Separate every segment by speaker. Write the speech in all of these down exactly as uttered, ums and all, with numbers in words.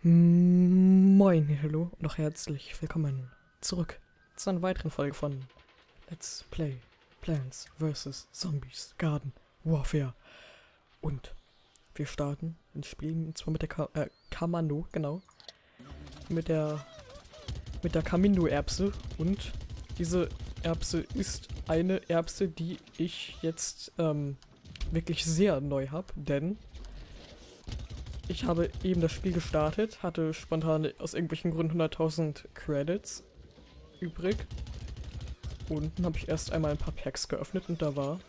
Speaker 1: Moin, hallo und auch herzlich willkommen zurück zu einer weiteren Folge von Let's Play Plants versus. Zombies Garden Warfare. Und wir starten und spielen und zwar mit der Ka äh, Kamando, genau. Mit der mit der Kamindo-Erbse. Und diese Erbse ist eine Erbse, die ich jetzt ähm, wirklich sehr neu habe, denn ich habe eben das Spiel gestartet, hatte spontan aus irgendwelchen Gründen hunderttausend Credits übrig. Und dann habe ich erst einmal ein paar Packs geöffnet und da war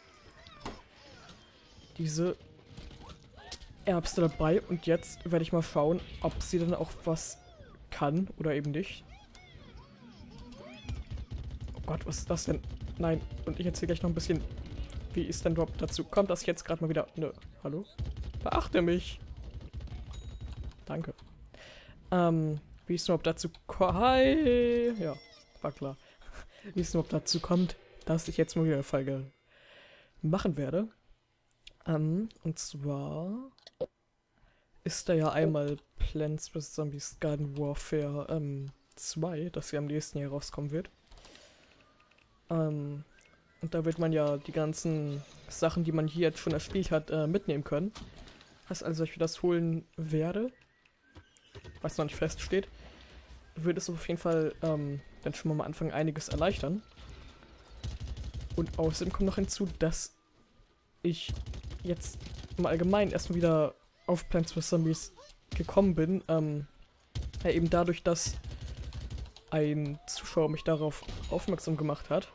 Speaker 1: diese Erbse dabei. Und jetzt werde ich mal schauen, ob sie dann auch was kann oder eben nicht. Oh Gott, was ist das denn? Nein, und ich erzähle gleich noch ein bisschen, wie es denn überhaupt dazu kommt, dass ich jetzt gerade mal wieder... Nö, hallo? Beachte mich! Danke. Ähm, wie es überhaupt dazu kommt... Hi! Ja, war klar. Wie es überhaupt dazu kommt, dass ich jetzt mal wieder eine Folge machen werde. Ähm, und zwar ist da ja einmal Plants versus. Zombies Garden Warfare ähm, zwei, das ja am nächsten Jahr rauskommen wird. Ähm, und da wird man ja die ganzen Sachen, die man hier jetzt schon erspielt hat, äh, mitnehmen können. Heißt also, ich das holen werde, was noch nicht feststeht, würde es auf jeden Fall ähm, dann schon mal am Anfang einiges erleichtern. Und außerdem kommt noch hinzu, dass ich jetzt im Allgemeinen erstmal wieder auf Plants versus. Zombies gekommen bin. Ähm, ja, eben dadurch, dass ein Zuschauer mich darauf aufmerksam gemacht hat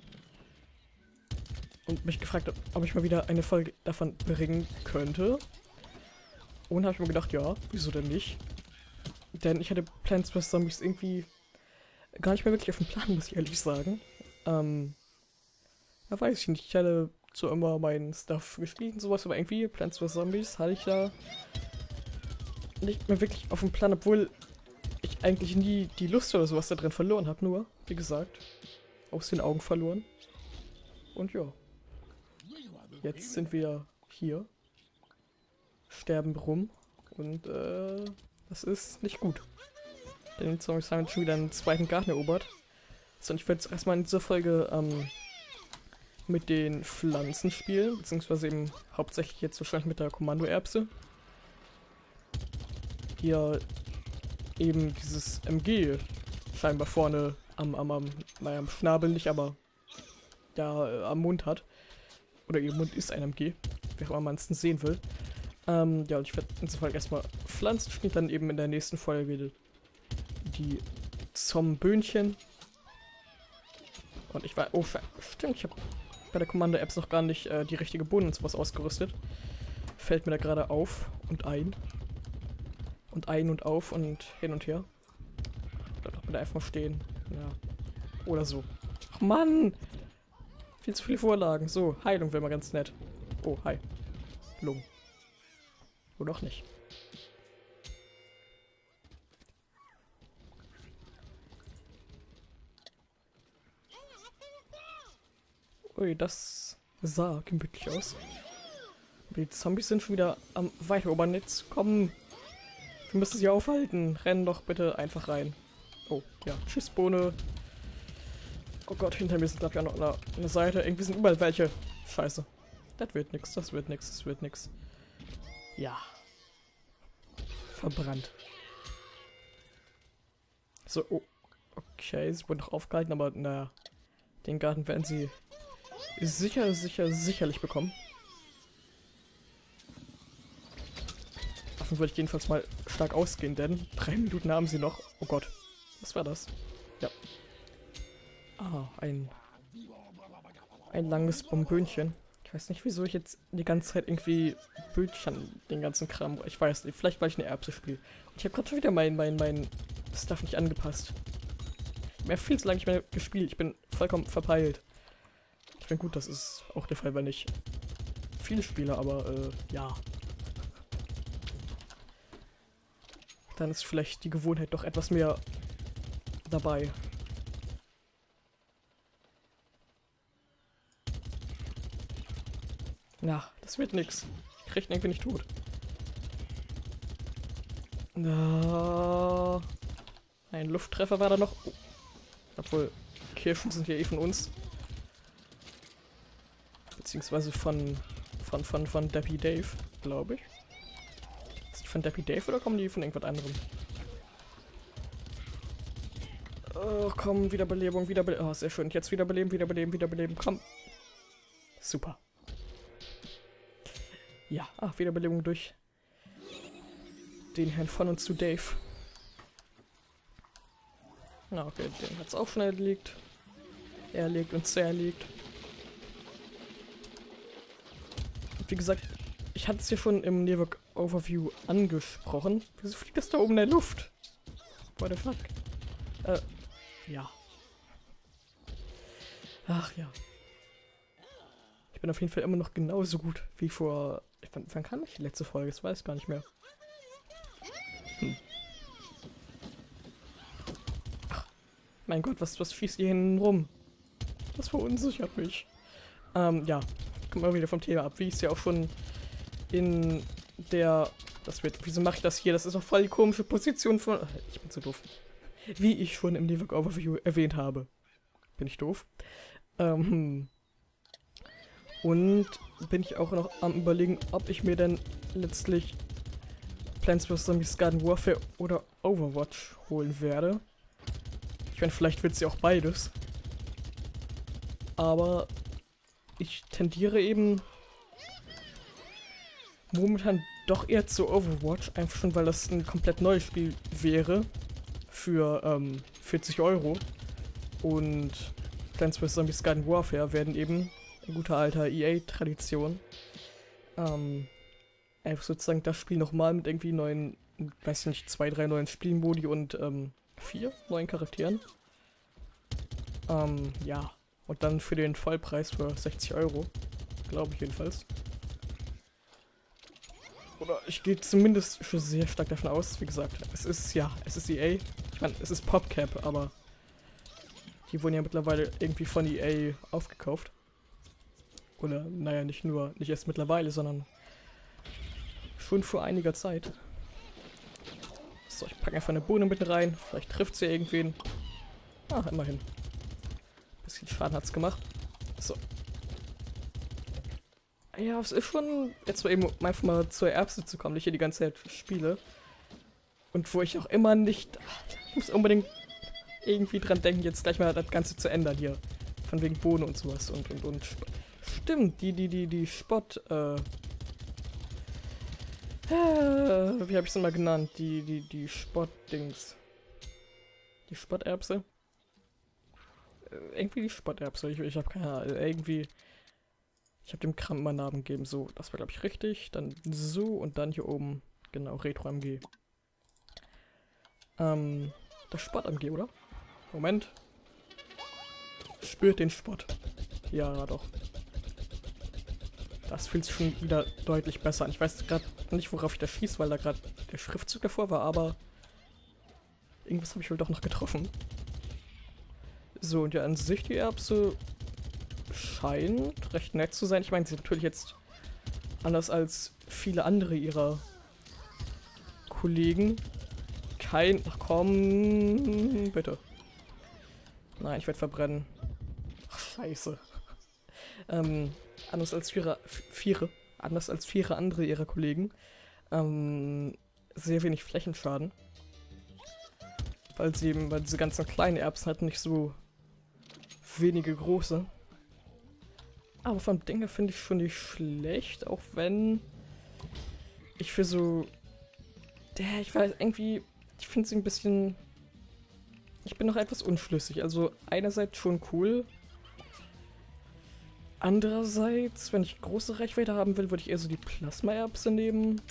Speaker 1: und mich gefragt hat, ob ich mal wieder eine Folge davon bringen könnte. Und habe ich mir gedacht, ja, wieso denn nicht? Denn ich hatte Plants versus. Zombies irgendwie gar nicht mehr wirklich auf dem Plan, muss ich ehrlich sagen. Ähm, ja, weiß ich nicht. Ich hatte so immer meinen Stuff gespielt und sowas, aber irgendwie Plants versus. Zombies hatte ich da nicht mehr wirklich auf dem Plan, obwohl ich eigentlich nie die Lust oder sowas da drin verloren habe. Nur, wie gesagt, aus den Augen verloren. Und ja, jetzt sind wir hier, sterben rum und äh, das ist nicht gut. Denn die Zombies haben jetzt schon wieder einen zweiten Garten erobert. So, und ich werde jetzt erstmal in dieser Folge ähm, mit den Pflanzen spielen, beziehungsweise eben hauptsächlich jetzt wahrscheinlich mit der Kommando-Erbse. Hier eben dieses M G scheinbar vorne am, am, am, naja, am Schnabel nicht, aber da äh, am Mund hat. Oder ihr Mund ist ein M G, wer auch immer man es denn sehen will. Ähm, ja, und ich werde in dieser Folge erstmal Pflanzen spielen, dann eben in der nächsten Folge die Zomböhnchen. Und ich war, oh, stimmt, ich habe bei der Kommando-Apps noch gar nicht äh, die richtige Bohnen und sowas ausgerüstet. Fällt mir da gerade auf und ein. Und ein und auf und hin und her. Bleib doch bitte einfach mal stehen. Ja. Oder so. Ach Mann! Viel zu viele Vorlagen. So, Heilung wäre mal ganz nett. Oh, hi. Lungen. Oder auch nicht. Ui, das sah gemütlich aus. Die Zombies sind schon wieder am weitererobern. Jetzt kommen. Wir müssen sie aufhalten. Rennen doch bitte einfach rein. Oh, ja. Tschüss, Bohne. Oh Gott, hinter mir sind, glaube ich, auch noch eine, eine Seite. Irgendwie sind überall welche. Scheiße. Das wird nix, das wird nix, das wird nix. Ja. Verbrannt. So, oh. Okay, sie wurden noch aufgehalten, aber naja. Den Garten werden sie sicher, sicher, sicherlich bekommen. Davon würde ich jedenfalls mal stark ausgehen, denn drei Minuten haben sie noch. Oh Gott. Was war das? Ja. Ah, ein... Ein langes Bombönchen. Ich weiß nicht, wieso ich jetzt die ganze Zeit irgendwie Böhnchen, den ganzen Kram... Ich weiß nicht, vielleicht weil ich eine Erbse spiele. Und ich habe gerade schon wieder mein, mein, mein Stuff nicht angepasst. Ich habe viel zu lange nicht mehr gespielt. Ich bin vollkommen verpeilt. Ich bin gut, das ist auch der Fall, wenn ich viele spiele, aber äh, ja. Dann ist vielleicht die Gewohnheit doch etwas mehr dabei. Na, das wird nix. Ich krieg ihn irgendwie nicht tot. Na, ein Lufttreffer war da noch. Oh. Obwohl, Kirschen sind ja eh von uns. Beziehungsweise von, von, von, von Deppy Dave, glaube ich. Ist die von Deppy Dave oder kommen die von irgendwas anderem? Oh, komm, Wiederbelebung, Wiederbelebung. Oh, sehr schön. Jetzt wiederbeleben, wiederbeleben, wiederbeleben. Komm. Super. Ja, ach, Wiederbelebung durch den Herrn von und zu Dave. Na, okay, den hat's auch schon erlegt. Erlegt und zerlegt. Wie gesagt, ich hatte es ja schon im Nearwork Overview angesprochen. Wieso fliegt das da oben in der Luft? What the fuck? Äh, ja. Ach ja. Ich bin auf jeden Fall immer noch genauso gut wie vor... Wann, wann kam ich die letzte Folge? Das weiß ich gar nicht mehr. Hm. Ach, mein Gott, was, was schießt ihr hinten rum? Das verunsichert mich. Ähm, ja. Kommen wir wieder vom Thema ab. Wie ich es ja auch schon in der... Das wird... Wieso mache ich das hier? Das ist doch voll die komische Position von... Ich bin zu doof. Wie ich schon im Nearwork Overview erwähnt habe. Bin ich doof? Ähm... Und bin ich auch noch am Überlegen, ob ich mir denn letztlich Plants vs. Zombies Garden Warfare oder Overwatch holen werde. Ich meine, vielleicht wird es ja auch beides. Aber ich tendiere eben momentan doch eher zu Overwatch, einfach schon, weil das ein komplett neues Spiel wäre für ähm, vierzig Euro. Und Plants vs. Zombies Garden Warfare werden eben guter alter E A-Tradition. Ähm, einfach sozusagen das Spiel nochmal mit irgendwie neuen, weiß nicht, zwei, drei neuen Spielmodi und ähm, vier neuen Charakteren. Ähm, ja. Und dann für den Vollpreis für sechzig Euro. Glaube ich jedenfalls. Oder ich gehe zumindest schon sehr stark davon aus, wie gesagt, es ist, ja, es ist E A. Ich meine, es ist PopCap, aber die wurden ja mittlerweile irgendwie von E A aufgekauft. Oder, naja, nicht nur, nicht erst mittlerweile, sondern schon vor einiger Zeit. So, ich packe einfach eine Bohne mit rein. Vielleicht trifft sie irgendwen. Ah, immerhin. Bisschen Schaden hat's gemacht. So. Ja, es ist schon jetzt mal eben einfach mal zur Erbse zu kommen, die ich hier die ganze Zeit spiele. Und wo ich auch immer nicht... Ich muss unbedingt irgendwie dran denken, jetzt gleich mal das Ganze zu ändern hier. Von wegen Bohne und sowas und und und... Stimmt, die, die, die, die Spott, äh, äh wie habe ich es mal genannt? Die, die, die Spott-Dings. Die Spotterbse? Äh, irgendwie die Spotterbse, ich, ich habe keine Ahnung, irgendwie, ich habe dem Kram mal einen Namen gegeben, so, das war glaube ich richtig, dann so und dann hier oben, genau, Retro M G. Ähm, das Spott M G, oder? Moment. Spürt den Spott. Ja, doch. Das fühlt sich schon wieder deutlich besser an. Ich weiß gerade nicht, worauf ich da schieße, weil da gerade der Schriftzug davor war, aber irgendwas habe ich wohl doch noch getroffen. So, und ja, an sich die Erbse scheint recht nett zu sein. Ich meine, sie ist natürlich jetzt anders als viele andere ihrer Kollegen kein... Ach komm, bitte. Nein, ich werde verbrennen. Ach, scheiße. ähm... Anders als vier, vier, anders als vier andere ihrer Kollegen, ähm, sehr wenig Flächenschaden. Weil sie eben, weil diese ganzen kleinen Erbsen hatten nicht so wenige große. Aber vom Ding her finde ich schon nicht schlecht, auch wenn ich für so, der, ich weiß, irgendwie, ich finde sie ein bisschen, ich bin noch etwas unschlüssig. Also einerseits schon cool, andererseits, wenn ich große Reichweite haben will, würde ich eher so die Plasma-Erbse nehmen.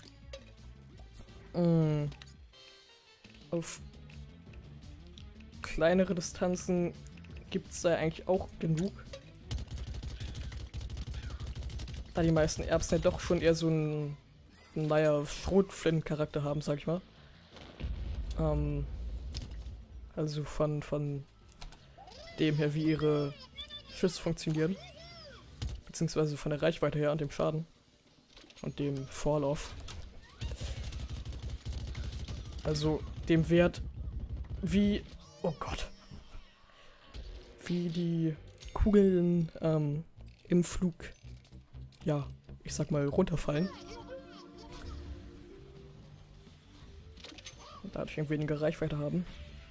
Speaker 1: Mm. Auf kleinere Distanzen gibt es da eigentlich auch genug. Da die meisten Erbsen ja doch schon eher so einen, naja, Schrotflinten-Charakter haben, sag ich mal. Ähm, also von, von dem her, wie ihre Schüsse funktionieren. Beziehungsweise von der Reichweite her und dem Schaden. Und dem Fall-Off. Also dem Wert wie... Oh Gott. Wie die Kugeln ähm, im Flug, ja, ich sag mal, runterfallen. Und dadurch irgendwie weniger Reichweite haben.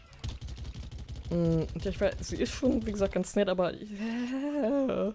Speaker 1: Und ja, ich weiß, sie ist schon, wie gesagt, ganz nett, aber... Äh,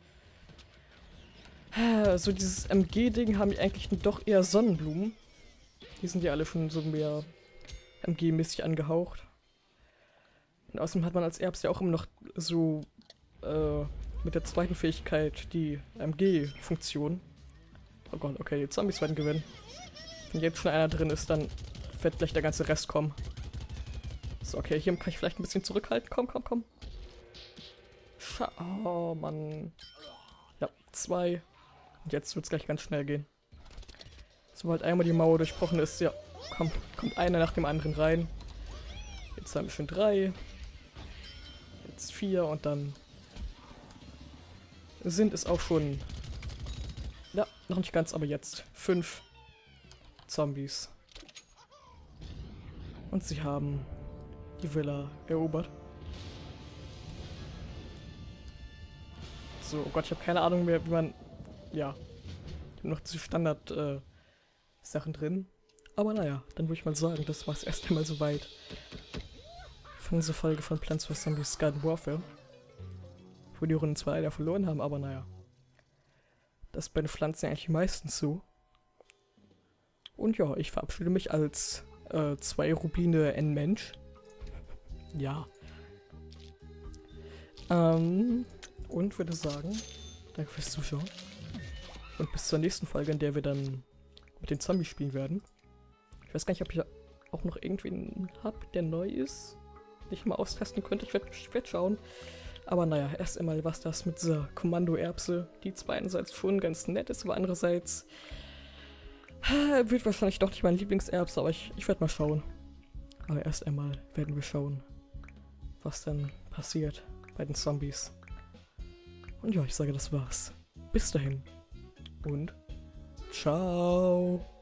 Speaker 1: so dieses M G-Ding haben die eigentlich doch eher Sonnenblumen. Die sind ja alle schon so mehr M G-mäßig angehaucht. Und außerdem hat man als Erbs ja auch immer noch so äh, mit der zweiten Fähigkeit die M G-Funktion. Oh Gott, okay, die Zombies werden gewinnen. Wenn jetzt schon einer drin ist, dann wird gleich der ganze Rest kommen. So, okay, hier kann ich vielleicht ein bisschen zurückhalten. Komm, komm, komm. Scha oh, Mann. Ja, zwei. Und jetzt wird es gleich ganz schnell gehen. Sobald einmal die Mauer durchbrochen ist, ja, komm, kommt einer nach dem anderen rein. Jetzt haben wir schon drei. Jetzt vier und dann sind es auch schon, ja, noch nicht ganz, aber jetzt fünf Zombies. Und sie haben die Villa erobert. So, oh Gott, ich habe keine Ahnung mehr, wie man, ja, ich habe noch diese Standard äh, Sachen drin. Aber naja, dann würde ich mal sagen, das war es erst einmal soweit von dieser Folge von Plants vs. Zombies Garden Warfare. Wo die Runden zwei leider verloren haben, aber naja. Das ist bei den Pflanzen eigentlich meistens so. Und ja, ich verabschiede mich als äh, zwei Rubine N-Mensch. Ja. Ähm, und würde sagen, danke fürs Zuschauen. Und bis zur nächsten Folge, in der wir dann mit den Zombies spielen werden. Ich weiß gar nicht, ob ich auch noch irgendwen habe, der neu ist, den ich mal austesten könnte. Ich werde werd schauen. Aber naja, erst einmal was das mit dieser Kommando-Erbse, die zwar einerseits schon ganz nett ist, aber andererseits äh, wird wahrscheinlich doch nicht mein Lieblingserbse, aber ich, ich werde mal schauen. Aber erst einmal werden wir schauen, was dann passiert bei den Zombies. Und ja, ich sage, das war's. Bis dahin. Und ciao.